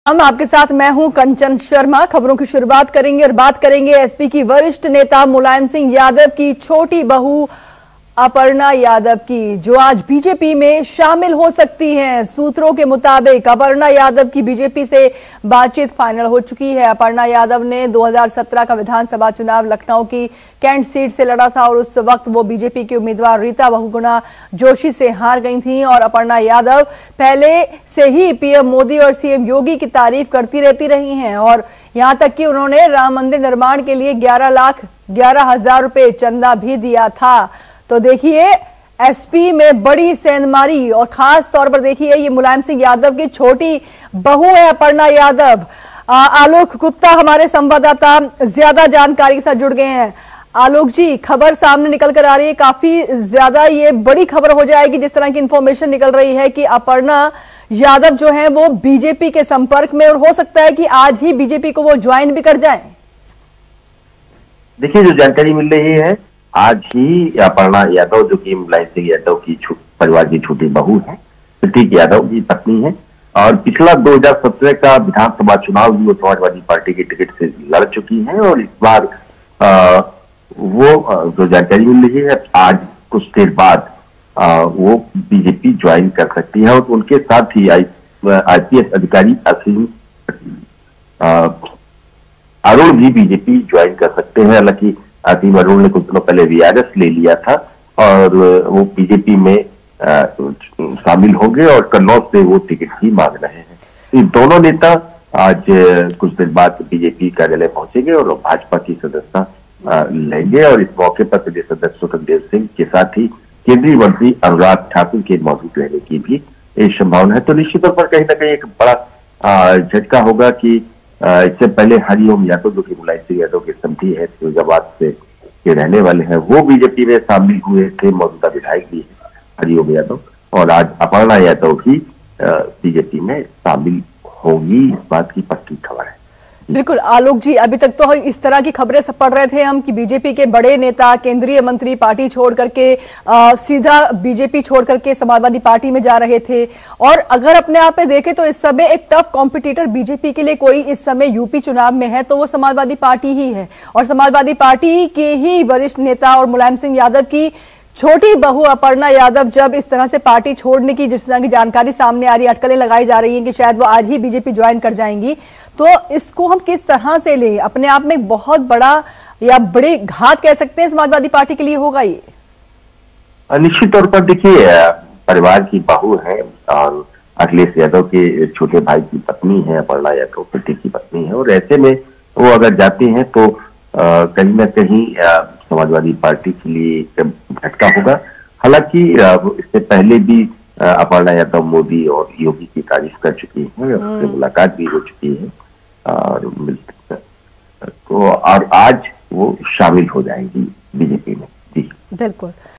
हम आपके साथ मैं हूं कंचन शर्मा। खबरों की शुरुआत करेंगे और बात करेंगे एसपी की वरिष्ठ नेता मुलायम सिंह यादव की छोटी बहू अपर्णा यादव की, जो आज बीजेपी में शामिल हो सकती हैं। सूत्रों के मुताबिक अपर्णा यादव की बीजेपी से बातचीत फाइनल हो चुकी है। अपर्णा यादव ने 2017 का विधानसभा चुनाव लखनऊ की कैंट सीट से लड़ा था और उस वक्त वो बीजेपी की उम्मीदवार रीता बहुगुणा जोशी से हार गई थी। और अपर्णा यादव पहले से ही पीएम मोदी और सीएम योगी की तारीफ करती रहती रही हैं और यहां तक कि उन्होंने राम मंदिर निर्माण के लिए 11,11,000 रुपए चंदा भी दिया था। तो देखिए, एसपी में बड़ी सेंधमारी और खास तौर पर देखिए ये मुलायम सिंह यादव की छोटी बहू है अपर्णा यादव। आलोक गुप्ता हमारे संवाददाता ज्यादा जानकारी के साथ जुड़ गए हैं। आलोक जी, खबर सामने निकल कर आ रही है, काफी ज्यादा ये बड़ी खबर हो जाएगी जिस तरह की इंफॉर्मेशन निकल रही है कि अपर्णा यादव जो है वो बीजेपी के संपर्क में और हो सकता है कि आज ही बीजेपी को वो ज्वाइन भी कर जाएं। देखिए, जो जानकारी मिल रही है, आज ही अपर्णा यादव जो कि मुलायम सिंह यादव की परिवार की छोटी बहू है, प्रतीक यादव की पत्नी है और पिछला 2017 का विधानसभा चुनाव भी वो समाजवादी पार्टी की टिकट से लड़ चुकी है और इस बार वो जो जानकारी मिल रही है, आज कुछ देर बाद वो बीजेपी ज्वाइन कर सकती है और उनके साथ ही आईपीएस अधिकारी अरुण भी बीजेपी ज्वाइन कर सकते हैं। हालांकि असीम अरुण ने कुछ दिनों पहले वीआरएस ले लिया था और वो बीजेपी में शामिल हो गए और कन्नौज से वो टिकट ही मांग रहे हैं। ये दोनों नेता आज कुछ देर बाद बीजेपी कार्यालय पहुंचेंगे और भाजपा की सदस्यता लेंगे और इस मौके पर प्रदेश अध्यक्ष स्वतंत्र सिंह के साथ ही केंद्रीय मंत्री अनुराग ठाकुर के मौजूद रहने की भी एक संभावना है। तो निश्चित तौर पर कहीं ना कहीं एक बड़ा झटका होगा कि इससे पहले हरिओम यादव जो कि मुलायम सिंह यादव के समधी है, फिरोजाबाद से के रहने वाले हैं, वो बीजेपी में शामिल हुए थे, मौजूदा विधायक भी है हरिओम यादव, और आज अपर्णा यादव भी बीजेपी में शामिल होगी, इस बात की पक्की खबर है। बिल्कुल आलोक जी, अभी तक तो इस तरह की खबरें सब पढ़ रहे थे हम कि बीजेपी के बड़े नेता, केंद्रीय मंत्री पार्टी छोड़ करके सीधा बीजेपी छोड़ करके समाजवादी पार्टी में जा रहे थे। और अगर अपने आप में देखें तो इस समय एक टफ कॉम्पिटिटर बीजेपी के लिए कोई इस समय यूपी चुनाव में है तो वो समाजवादी पार्टी ही है। और समाजवादी पार्टी के ही वरिष्ठ नेता और मुलायम सिंह यादव की छोटी बहू अपर्णा यादव जब इस तरह से पार्टी छोड़ने की जिस तरह की जानकारी सामने आ रही है, अटकलें लगाई जा रही हैं कि शायद वो आज ही बीजेपी ज्वाइन कर जाएंगी, तो इसको हम किस तरह से लें? अपने आप में बहुत बड़ा या बड़े घात कह सकते हैं समाजवादी पार्टी के लिए होगा ये? निश्चित तौर पर देखिए, परिवार की बहू है और अखिलेश यादव के छोटे भाई की पत्नी है, अपर्णा यादव प्रतीक की पत्नी है, और ऐसे में वो अगर जाती हैं तो कहीं ना कहीं समाजवादी पार्टी के लिए झटका होगा। हालांकि इससे पहले भी अपर्णा यादव मोदी और योगी की तारीफ कर चुकी है, उससे मुलाकात भी हो चुकी है और तो और आज वो शामिल हो जाएंगी बीजेपी में। जी बिल्कुल।